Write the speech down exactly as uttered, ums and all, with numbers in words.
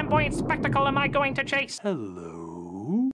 flamboyant spectacle am I going to chase? Hello.